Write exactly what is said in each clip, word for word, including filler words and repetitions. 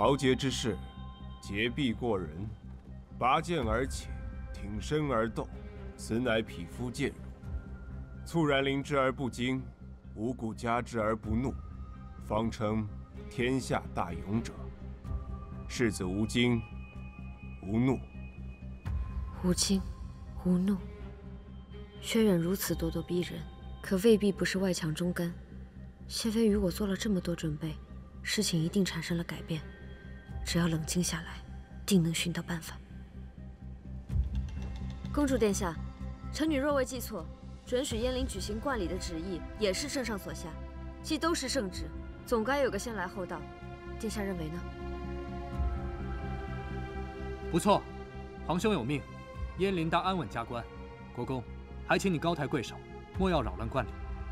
豪杰之士，洁臂过人，拔剑而起，挺身而斗，此乃匹夫剑辱。猝然临之而不惊，无故加之而不怒，方称天下大勇者。士子无惊无怒。 无惊无怒。薛远如此咄咄逼人，可未必不是外强中干。谢飞与我做了这么多准备，事情一定产生了改变。只要冷静下来，定能寻到办法。公主殿下，臣女若未记错，准许燕陵举行冠礼的旨意也是圣上所下，既都是圣旨，总该有个先来后到。殿下认为呢？ 不错，皇兄有命，燕陵当安稳加官。国公，还请你高抬贵手，莫要扰乱冠礼。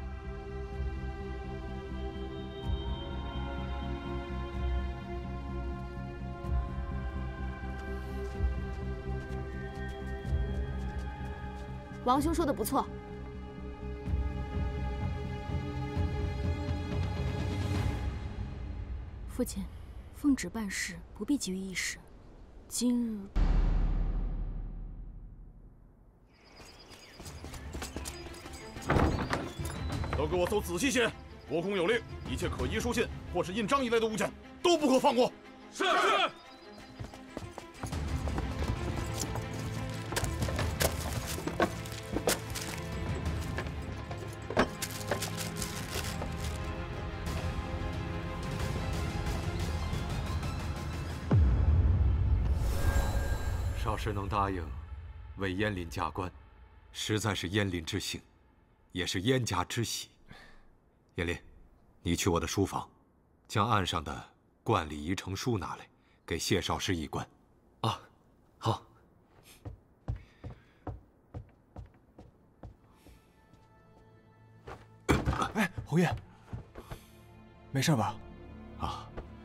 王兄说的不错。 父亲，奉旨办事，不必急于一时。今日， 都给我搜仔细些！国公有令，一切可疑书信或是印章一类的物件，都不可放过。是是。 少师能答应为燕林加官，实在是燕林之幸，也是燕家之喜。燕林，你去我的书房，将案上的冠礼仪呈书拿来，给谢少师一冠。啊，好。 哎，侯爷，没事吧？ 啊。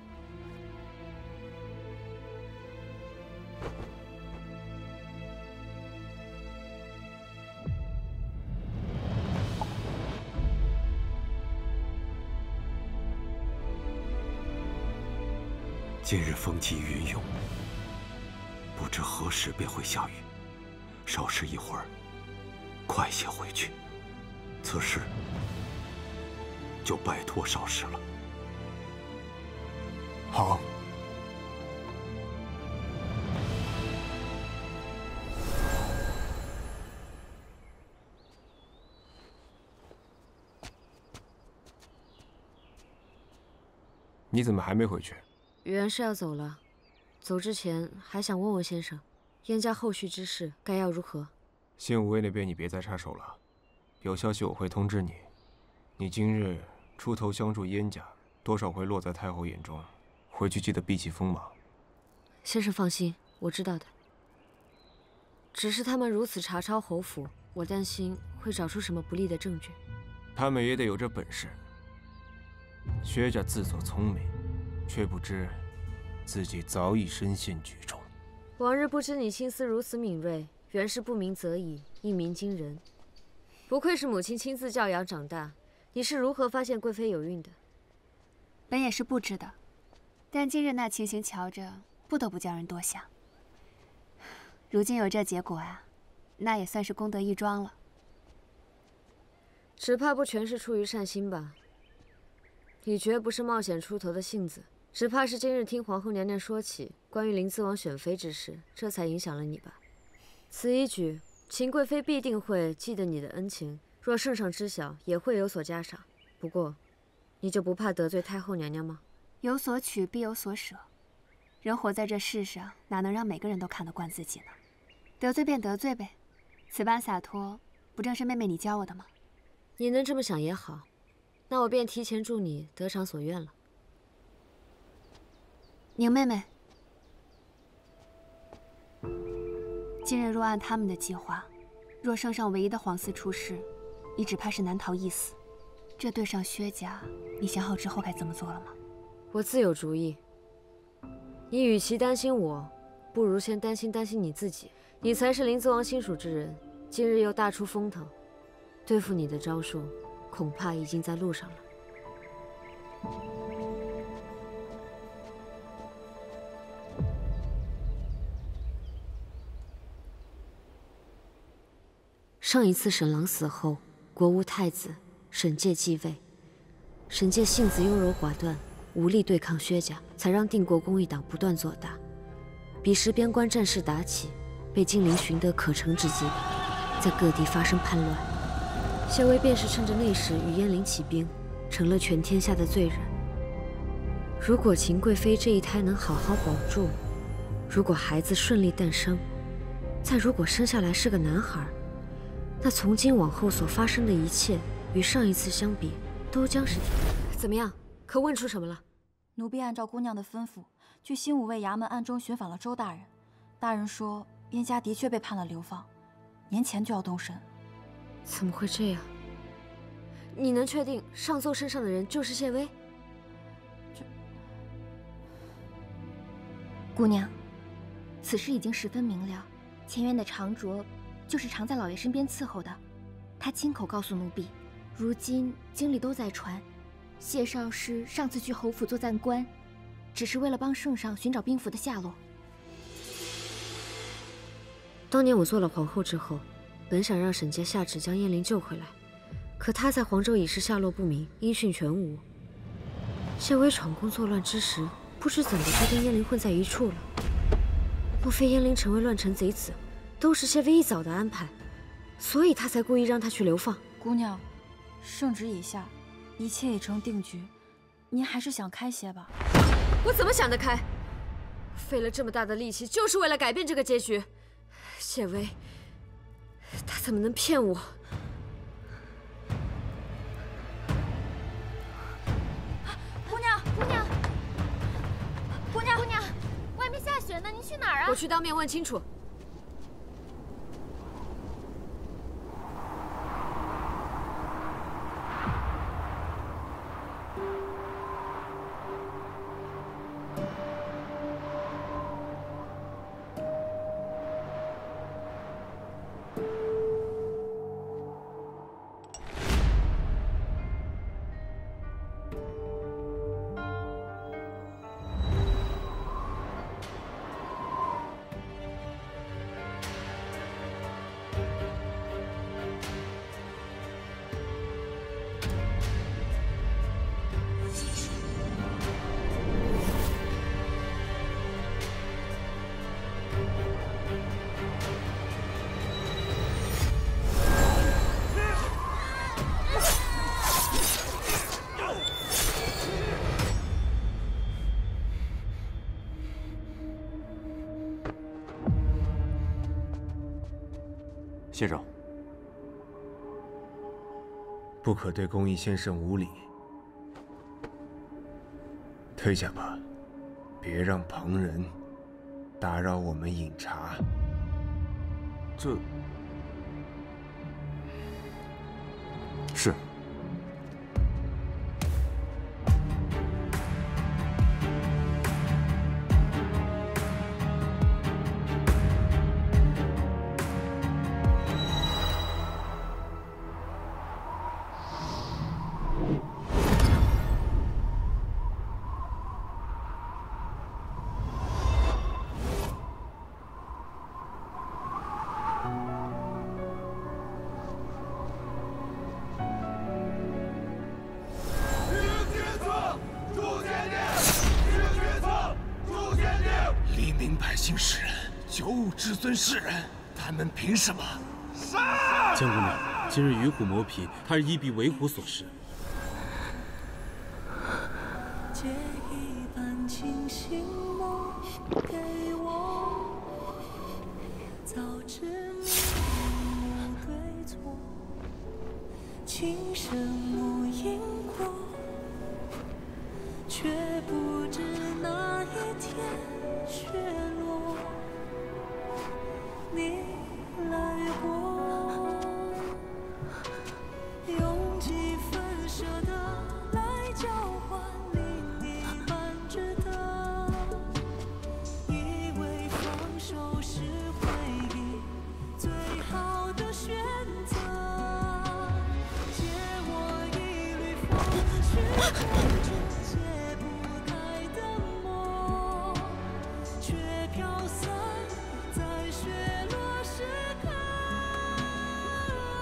今日风起云涌，不知何时便会下雨。少师一会儿快些回去，此事就拜托少师了。 好。 你怎么还没回去？ 原是要走了，走之前还想问问先生，燕家后续之事该要如何？ 新武卫那边你别再插手了，有消息我会通知你。你今日出头相助燕家，多少会落在太后眼中，回去记得避其锋芒。 先生放心，我知道的。只是他们如此查抄侯府，我担心会找出什么不利的证据。 他们也得有这本事。薛家自作聪明。 却不知自己早已深陷局中。 往日不知你心思如此敏锐，原是不鸣则已，一鸣惊人。不愧是母亲亲自教养长大，你是如何发现贵妃有孕的？ 本也是不知的，但今日那情形瞧着，不得不叫人多想。如今有这结果啊，那也算是功德一桩了。 只怕不全是出于善心吧？你绝不是冒险出头的性子。 只怕是今日听皇后娘娘说起关于临淄王选妃之事，这才影响了你吧？此一举，秦贵妃必定会记得你的恩情，若圣上知晓，也会有所嘉赏。不过，你就不怕得罪太后娘娘吗？ 有所取必有所舍，人活在这世上，哪能让每个人都看得惯自己呢？得罪便得罪呗，此般洒脱，不正是妹妹你教我的吗？ 你能这么想也好，那我便提前祝你得偿所愿了。 宁妹妹，今日若按他们的计划，若圣上唯一的皇嗣出事，你只怕是难逃一死。这对上薛家，你想好之后该怎么做了吗？ 我自有主意。你与其担心我，不如先担心担心你自己。你才是临淄王心属之人，今日又大出风头，对付你的招数，恐怕已经在路上了。 上一次沈郎死后，国无太子，沈介继位。沈介性子优柔寡断，无力对抗薛家，才让定国公一党不断做大。彼时边关战事打起，被金陵寻得可乘之机，在各地发生叛乱。谢威便是趁着那时与燕陵起兵，成了全天下的罪人。如果秦贵妃这一胎能好好保住，如果孩子顺利诞生，再如果生下来是个男孩，那从今往后所发生的一切，与上一次相比，都将是天。怎么样？可问出什么了？ 奴婢按照姑娘的吩咐，去新武卫衙门暗中寻访了周大人。大人说，燕家的确被判了流放，年前就要动身。 怎么会这样？你能确定上奏身上的人就是谢薇？ 这姑娘，此事已经十分明了。前院的长卓就是常在老爷身边伺候的，他亲口告诉奴婢，如今京里都在传，谢少师上次去侯府做暂官，只是为了帮圣上寻找兵符的下落。 当年我做了皇后之后，本想让沈家下旨将燕陵救回来，可他在黄州已是下落不明，音讯全无。谢薇闯宫作乱之时，不知怎的就跟燕陵混在一处了。莫非燕陵成为乱臣贼子，都是谢薇一早的安排，所以他才故意让他去流放？ 姑娘，圣旨已下，一切已成定局，您还是想开些吧。 我怎么想得开？费了这么大的力气，就是为了改变这个结局。谢薇，他怎么能骗我？ 姑娘，姑娘，姑娘，姑娘，外面下雪呢，您去哪儿啊？ 我去当面问清楚。 谢总，不可对公义先生无礼，退下吧，别让旁人打扰我们饮茶。这是。 至尊世人，他们凭什么？ 杀！江姑娘，今日与虎磨皮，他是一臂为虎所施。借一半清醒梦给我，早知无对错，情深无因果，却不知哪一天雪落。你来过，用几分舍得来交换另一半值得，以为放手是回忆最好的选择，借我一缕风去握住解不开的梦，却飘散在雪落时刻。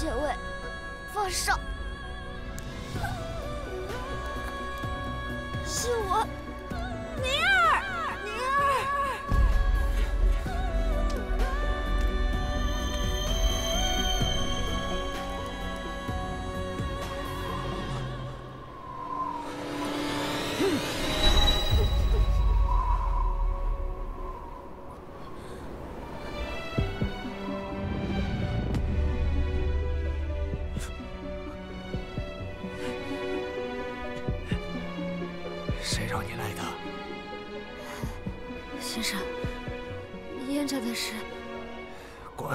学位，放手！是我，宁儿，宁儿。 谁让你来的？ 先生，燕家的事。 滚！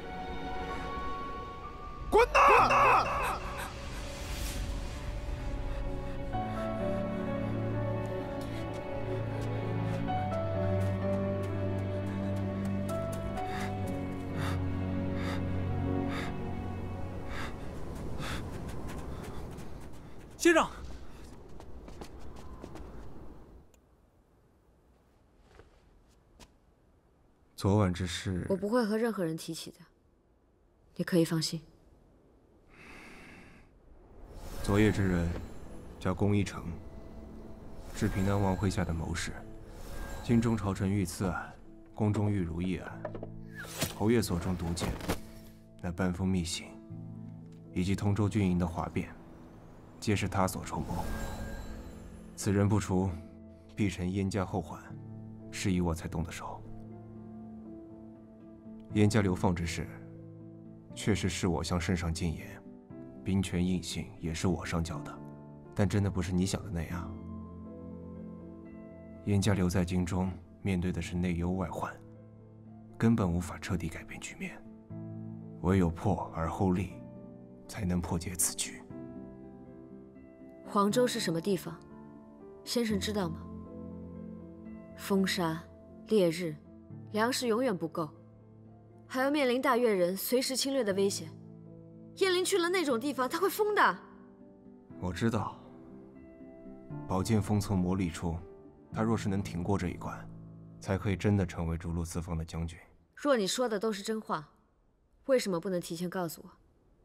滚呐！ 先生。 昨晚之事， 我不会和任何人提起的，你可以放心。 昨夜之人叫龚一成，是平南王麾下的谋士。京中朝臣遇刺案，宫中遇如意案，侯爷所中毒箭，那半封密信，以及通州军营的哗变，皆是他所筹谋。此人不除，必成燕家后患，是以我才动的手。 燕家流放之事，确实是我向圣上进言，兵权印信也是我上缴的，但真的不是你想的那样。燕家留在京中，面对的是内忧外患，根本无法彻底改变局面，唯有破而后立，才能破解此局。 黄州是什么地方？先生知道吗？风沙、烈日，粮食永远不够。 还要面临大越人随时侵略的危险，燕林去了那种地方，他会疯的。 我知道，宝剑锋从磨砺出，他若是能挺过这一关，才可以真的成为逐鹿四方的将军。 若你说的都是真话，为什么不能提前告诉我？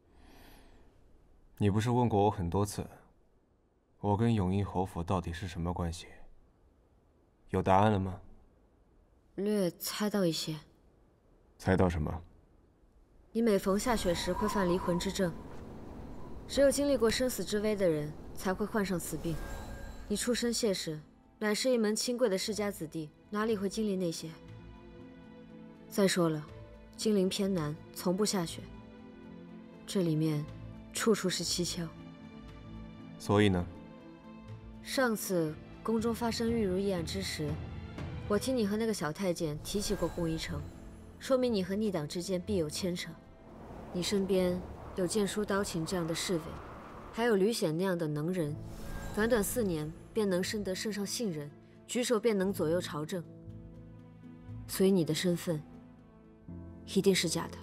你不是问过我很多次，我跟永义侯府到底是什么关系？有答案了吗？ 略猜到一些。 猜到什么？ 你每逢下雪时会犯离魂之症，只有经历过生死之危的人才会患上此病。你出身谢氏，乃是一门清贵的世家子弟，哪里会经历那些？再说了，金陵偏南，从不下雪，这里面处处是蹊跷。 所以呢？ 上次宫中发生玉如意案之时，我听你和那个小太监提起过龚一成。 说明你和逆党之间必有牵扯，你身边有剑书刀琴这样的侍卫，还有吕显那样的能人，短短四年便能深得圣上信任，举手便能左右朝政。所以你的身份一定是假的。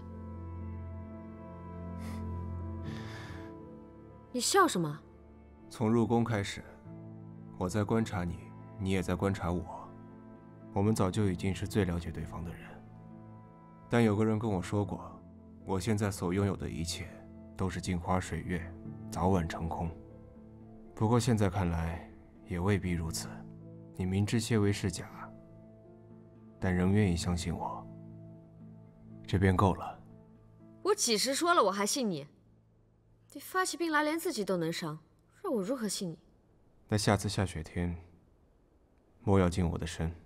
你笑什么？ 从入宫开始，我在观察你，你也在观察我，我们早就已经是最了解对方的人。 但有个人跟我说过，我现在所拥有的一切都是镜花水月，早晚成空。不过现在看来也未必如此。你明知些微是假，但仍愿意相信我，这便够了。 我几时说了我还信你？你发起病来连自己都能伤，让我如何信你？ 那下次下雪天，莫要近我的身。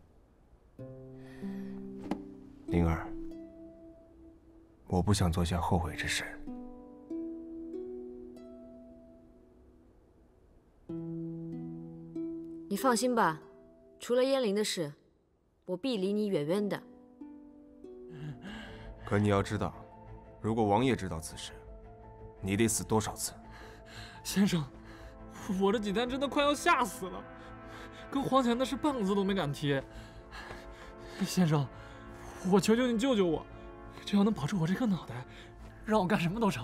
灵儿。 我不想做下后悔之事。 你放心吧，除了燕陵的事，我必离你远远的。 可你要知道，如果王爷知道此事，你得死多少次？ 先生，我这几天真的快要吓死了，跟黄钱的事半个字都没敢提。先生，我求求你救救我！ 只要能保住我这颗脑袋，让我干什么都成。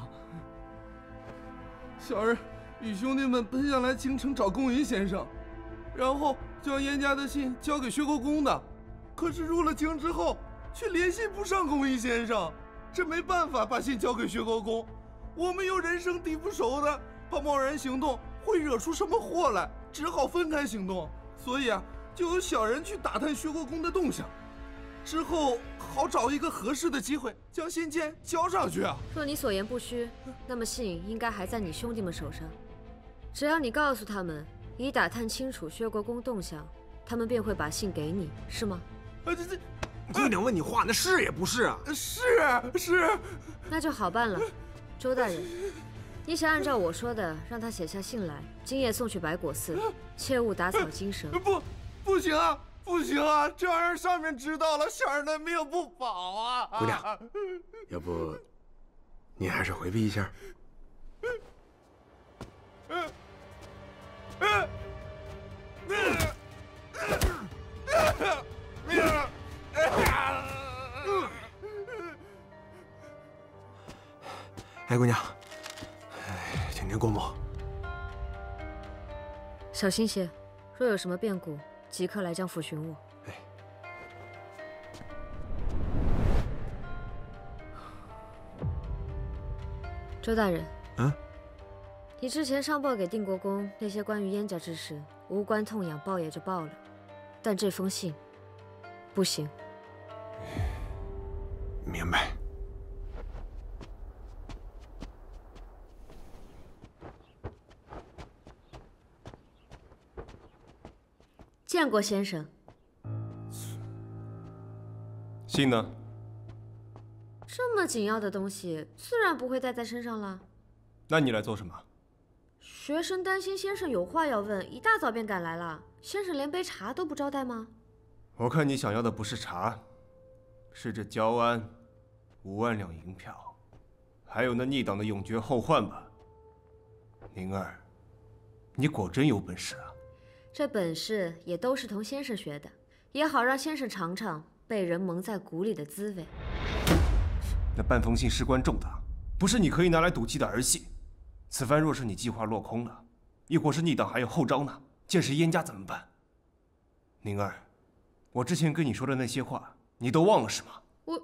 小儿与兄弟们奔下来京城找龚云先生，然后将燕家的信交给薛国公的。可是入了京之后，却联系不上龚云先生，这没办法把信交给薛国公。 我们又人生地不熟的，怕贸然行动会惹出什么祸来，只好分开行动。所以啊，就有小人去打探薛国公的动向，之后好找一个合适的机会将信件交上去啊。 若你所言不虚，那么信应该还在你兄弟们手上。只要你告诉他们，已打探清楚薛国公动向，他们便会把信给你，是吗？ 啊，这这。 姑娘问你话，那是也不是啊？ 是是， 那就好办了。周大人，你想按照我说的，让他写下信来，今夜送去白果寺，切勿打草惊蛇。 不，不行啊，不行啊！这要让上面知道了，小人的命不保啊！ 姑娘，要不你还是回避一下？嗯嗯嗯。 哎，姑娘，请您过目。 小心些，若有什么变故，即刻来将府寻我。 哎。 周大人， 嗯， 你之前上报给定国公那些关于燕家之事，无关痛痒，报也就报了，但这封信，不行。 明白。 见过先生。 信呢？ 这么紧要的东西，自然不会带在身上了。 那你来做什么？ 学生担心先生有话要问，一大早便赶来了。先生连杯茶都不招待吗？ 我看你想要的不是茶，是这焦安五万两银票，还有那逆党的永绝后患吧。宁儿，你果真有本事啊！ 这本事也都是同先生学的，也好让先生尝尝被人蒙在鼓里的滋味。 那半封信事关重大，不是你可以拿来赌气的儿戏。此番若是你计划落空了，亦或是逆党还有后招呢？届时燕家怎么办？宁儿，我之前跟你说的那些话，你都忘了是吗？ 我，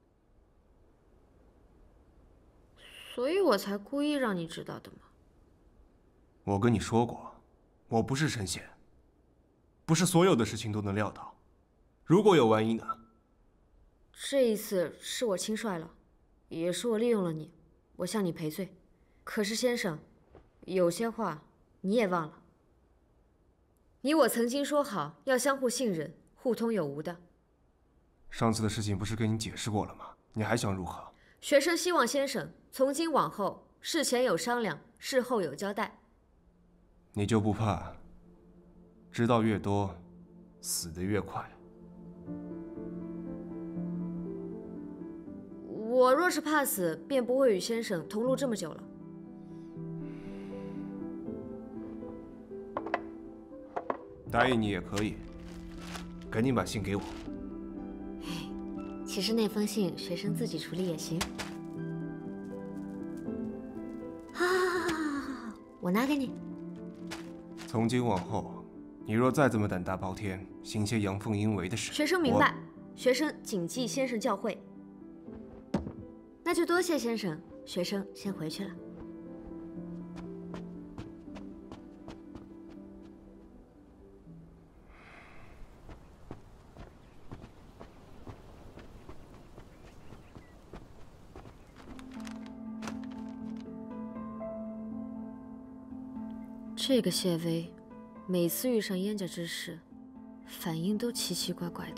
所以我才故意让你知道的嘛。 我跟你说过，我不是神仙，不是所有的事情都能料到。如果有万一呢？ 这一次是我轻率了，也是我利用了你，我向你赔罪。可是先生，有些话你也忘了。你我曾经说好要相互信任、互通有无的。 上次的事情不是跟你解释过了吗？你还想如何？ 学生希望先生从今往后，事前有商量，事后有交代。 你就不怕知道越多，死得越快？ 我若是怕死，便不会与先生同路这么久了。 答应你也可以，赶紧把信给我。 其实那封信学生自己处理也行。好，好，好，好，好，好，我拿给你。 从今往后，你若再这么胆大包天，行些阳奉阴违的事， 学生明白，学生谨记先生教诲。那就多谢先生，学生先回去了。这个谢薇，每次遇上燕家之事，反应都奇奇怪怪的。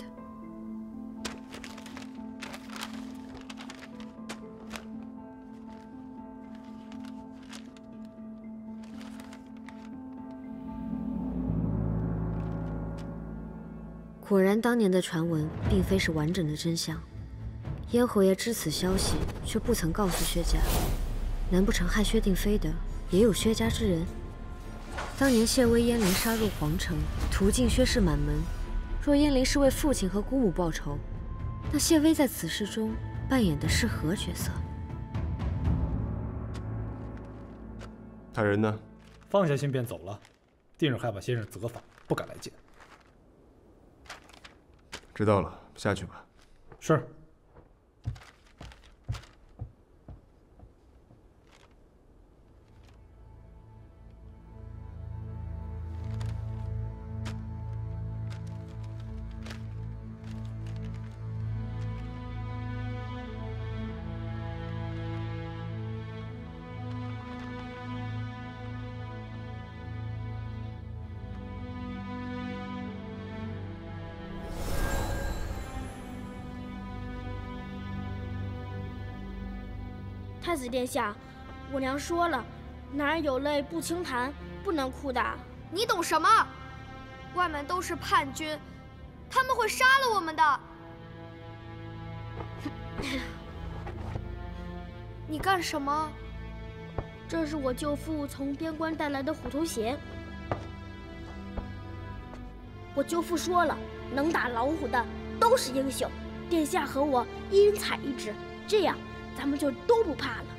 果然，当年的传闻并非是完整的真相。燕侯爷知此消息，却不曾告诉薛家。难不成害薛定妃的也有薛家之人？当年谢威燕灵杀入皇城，屠尽薛氏满门。若燕灵是为父亲和姑母报仇，那谢威在此事中扮演的是何角色？ 他人呢？ 放下信便走了，定是害怕先生责罚，不敢来见。 知道了，下去吧。 是。 太子殿下，我娘说了，男儿有泪不轻弹，不能哭的。 你懂什么？外面都是叛军，他们会杀了我们的。你干什么？ 这是我舅父从边关带来的虎头鞋。我舅父说了，能打老虎的都是英雄。殿下和我一人采一只，这样咱们就都不怕了。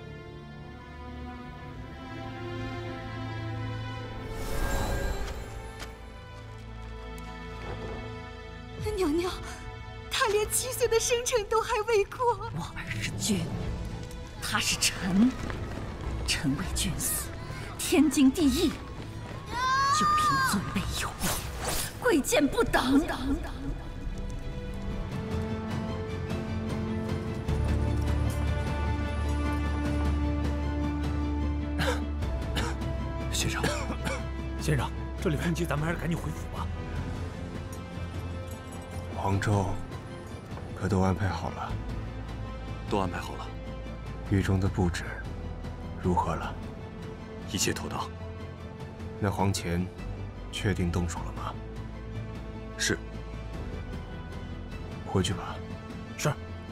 娘娘，他连七岁的生辰都还未过。 我儿是君，他是臣，臣为君死，天经地义。就凭尊卑有别，贵贱不等。 先生，先生，这里风急，咱们还是赶紧回府吧。 黄州可都安排好了？ 都安排好了。 狱中的布置如何了？ 一切妥当。 那黄乾确定动手了吗？ 是。 回去吧。 是。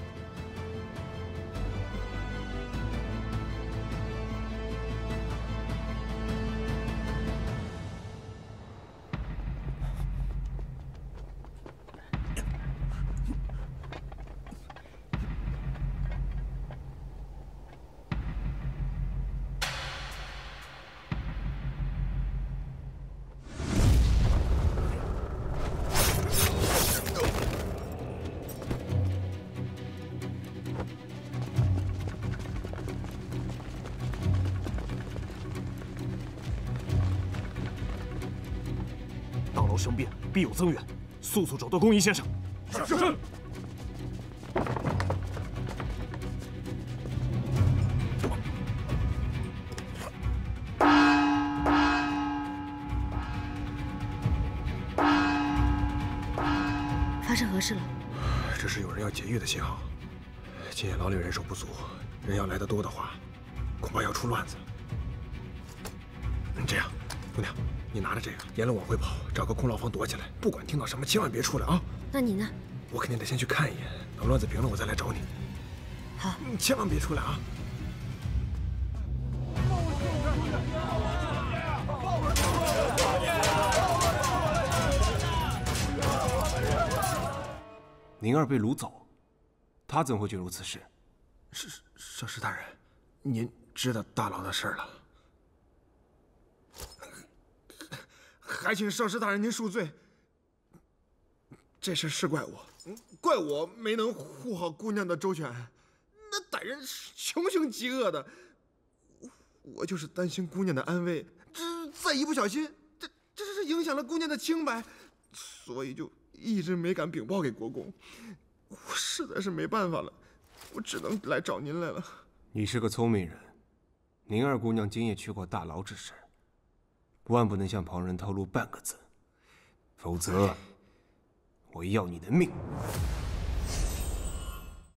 生变必有增援，速速找到公仪先生。 是是是。 发生何事了？ 这是有人要劫狱的信号。今夜牢里人手不足，人要来得多的话，恐怕要出乱子。这样，姑娘。你拿着这个，沿路往回跑，找个空牢房躲起来，不管听到什么，千万别出来啊！ 那你呢？ 我肯定得先去看一眼，等乱子平了，我再来找你。 好， 你千万别出来啊！ 宁儿被掳走，他怎会卷入此事？ 是少师大人，您知道大牢的事了。还请少师大人您恕罪。这事是怪我，怪我没能护好姑娘的周全。那歹人穷凶极恶的，我就是担心姑娘的安危，这再一不小心，这这是影响了姑娘的清白，所以就一直没敢禀报给国公。我实在是没办法了，我只能来找您来了。 你是个聪明人，宁儿姑娘今夜去过大牢之事。万不能向旁人透露半个字，否则我要你的命。